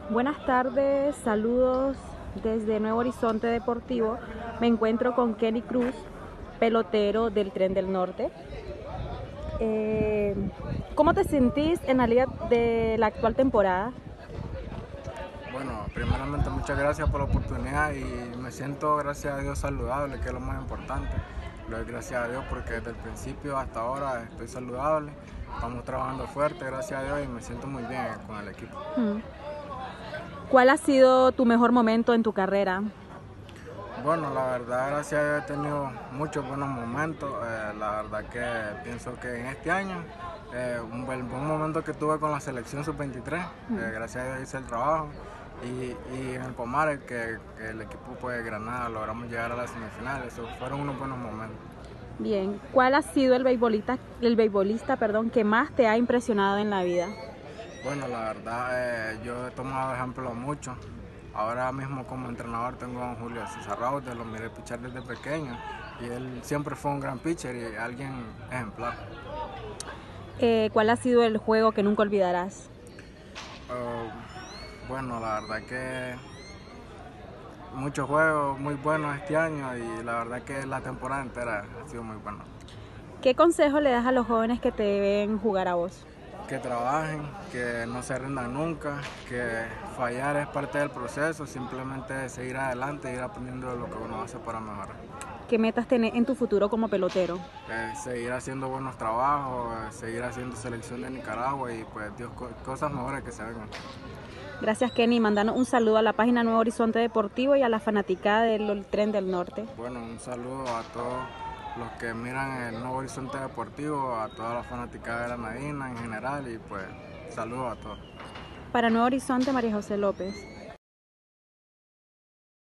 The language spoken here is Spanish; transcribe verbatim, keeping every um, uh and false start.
Buenas tardes, saludos desde Nuevo Horizonte Deportivo. Me encuentro con Kenny Cruz, pelotero del Tren del Norte. Eh, ¿Cómo te sentís en la liga de la actual temporada? Bueno, primeramente muchas gracias por la oportunidad y me siento, gracias a Dios, saludable, que es lo más importante. Le doy gracias a Dios porque desde el principio hasta ahora estoy saludable, estamos trabajando fuerte, gracias a Dios, y me siento muy bien con el equipo. Hmm. ¿Cuál ha sido tu mejor momento en tu carrera? Bueno, la verdad, gracias a Dios he tenido muchos buenos momentos. Eh, la verdad que pienso que en este año, eh, un buen, buen momento que tuve con la selección sub veintitrés, eh, gracias a Dios hice el trabajo. Y, y en el Pomares, que, que el equipo pues, de Granada logramos llegar a las semifinales, esos fueron unos buenos momentos. Bien, ¿cuál ha sido el beisbolista, el beisbolista, perdón, que más te ha impresionado en la vida? Bueno, la verdad, eh, yo he tomado ejemplo mucho. Ahora mismo como entrenador tengo a Julio César Raude, lo miré pichar desde pequeño y él siempre fue un gran pitcher y alguien ejemplar. Eh, ¿cuál ha sido el juego que nunca olvidarás? Uh, bueno, la verdad que muchos juegos muy buenos este año y la verdad que la temporada entera ha sido muy buena. ¿Qué consejo le das a los jóvenes que te ven jugar a vos? Que trabajen, que no se rindan nunca, que fallar es parte del proceso, simplemente seguir adelante e ir aprendiendo de lo que uno hace para mejorar. ¿Qué metas tenés en tu futuro como pelotero? Eh, seguir haciendo buenos trabajos, eh, seguir haciendo selección de Nicaragua y pues Dios, cosas mejores que se vengan. Gracias, Kenny. Mandanos un saludo a la página Nuevo Horizonte Deportivo y a la fanaticada del Tren del Norte. Bueno, un saludo a todos los que miran el Nuevo Horizonte Deportivo, a toda la fanaticada granadina en general y pues saludos a todos. Para Nuevo Horizonte, María José López.